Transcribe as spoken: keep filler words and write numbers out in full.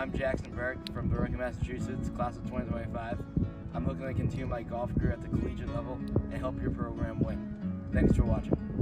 I'm Jackson Burke from Berwick, Massachusetts, class of twenty twenty-five. I'm looking to continue my golf career at the collegiate level and help your program win. Thanks for watching.